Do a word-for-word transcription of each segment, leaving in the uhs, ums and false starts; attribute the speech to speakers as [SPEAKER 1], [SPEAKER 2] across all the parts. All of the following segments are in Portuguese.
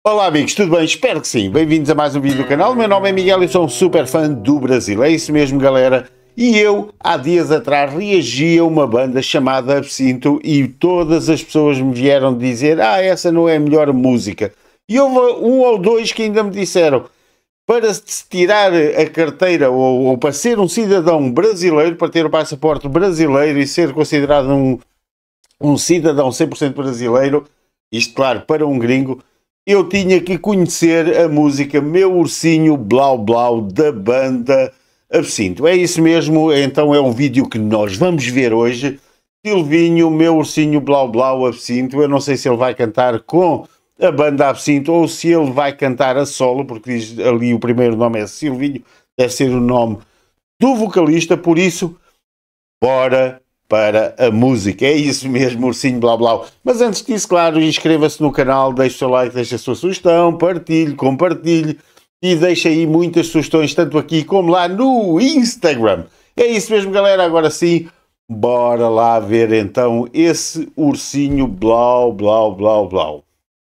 [SPEAKER 1] Olá amigos, tudo bem? Espero que sim. Bem-vindos a mais um vídeo do canal. O meu nome é Miguel e sou um super fã do Brasil. É isso mesmo, galera. E eu, há dias atrás, reagi a uma banda chamada Absinto e todas as pessoas me vieram dizer: ah, essa não é a melhor música. E houve um ou dois que ainda me disseram: para se tirar a carteira ou, ou para ser um cidadão brasileiro, para ter o passaporte brasileiro e ser considerado um, um cidadão cem por cento brasileiro, isto claro, para um gringo, eu tinha que conhecer a música Meu Ursinho Blau Blau da banda Absinto. É isso mesmo, então é um vídeo que nós vamos ver hoje. Silvinho, Meu Ursinho Blau Blau Absinto. Eu não sei se ele vai cantar com a banda Absinto ou se ele vai cantar a solo, porque diz ali o primeiro nome é Silvinho, deve ser o nome do vocalista, por isso, bora para a música. É isso mesmo, Ursinho Blau Blau. Mas antes disso, claro, inscreva-se no canal, deixe o seu like, deixe a sua sugestão, partilhe, compartilhe e deixe aí muitas sugestões, tanto aqui como lá no Instagram. É isso mesmo, galera. Agora sim, bora lá ver então esse Ursinho Blau Blau Blau Blau.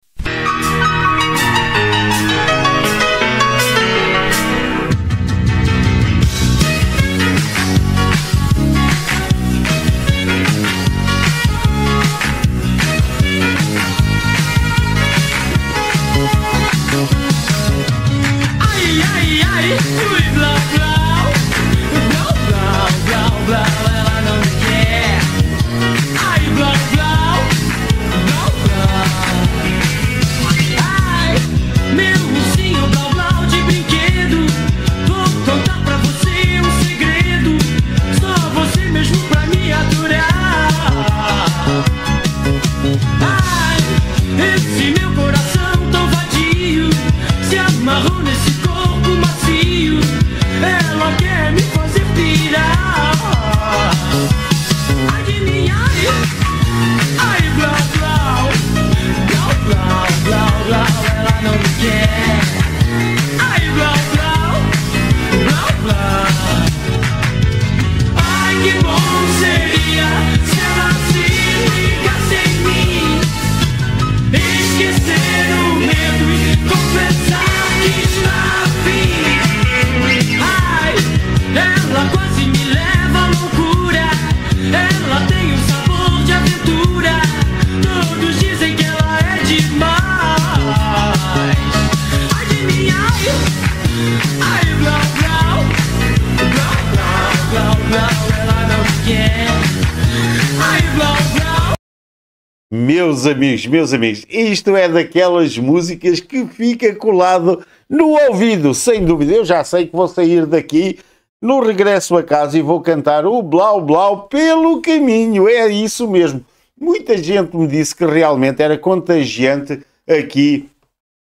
[SPEAKER 1] Meus amigos, meus amigos, isto é daquelas músicas que fica colado no ouvido, sem dúvida. Eu já sei que vou sair daqui no regresso a casa e vou cantar o Blau Blau pelo caminho. É isso mesmo. Muita gente me disse que realmente era contagiante aqui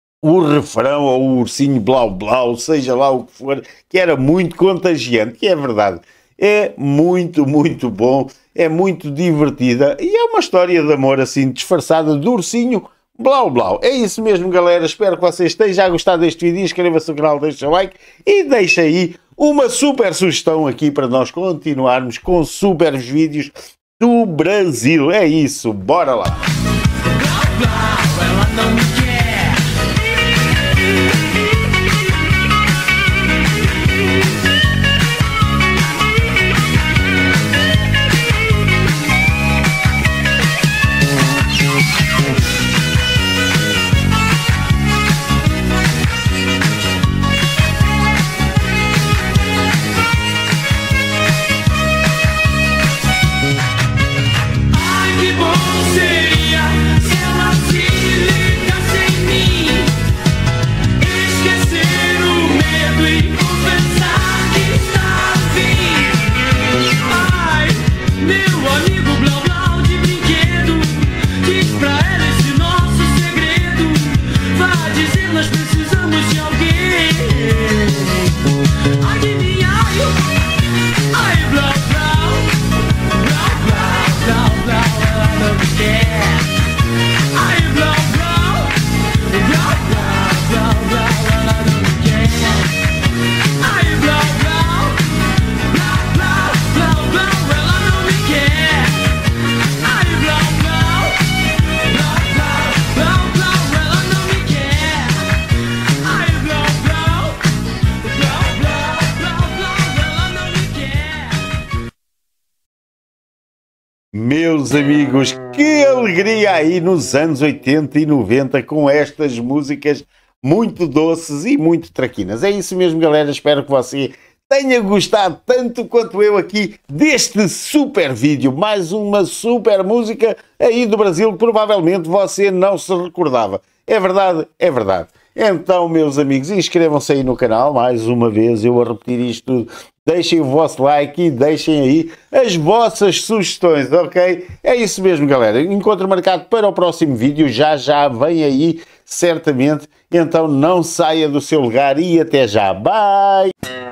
[SPEAKER 1] o refrão ou o Ursinho Blau Blau, seja lá o que for, que era muito contagiante, que é verdade. É muito, muito bom, é muito divertida e é uma história de amor assim disfarçada do Ursinho Blau Blau. É isso mesmo, galera. Espero que vocês tenham gostado deste vídeo. Inscreva-se no canal, deixe o like e deixe aí uma super sugestão aqui para nós continuarmos com super vídeos do Brasil. É isso, bora lá! Blau, blau, ela não me quer.
[SPEAKER 2] Seria se ela se ligasse
[SPEAKER 1] meus amigos, que alegria aí nos anos oitenta e noventa com estas músicas muito doces e muito traquinas. É isso mesmo, galera. Espero que você tenha gostado tanto quanto eu aqui deste super vídeo. Mais uma super música aí do Brasil que provavelmente você não se recordava. É verdade? É verdade. Então, meus amigos, inscrevam-se aí no canal. Mais uma vez, eu a repetir isto tudo. Deixem o vosso like e deixem aí as vossas sugestões, ok? É isso mesmo, galera. Encontro marcado para o próximo vídeo. Já, já vem aí, certamente. Então, não saia do seu lugar e até já. Bye!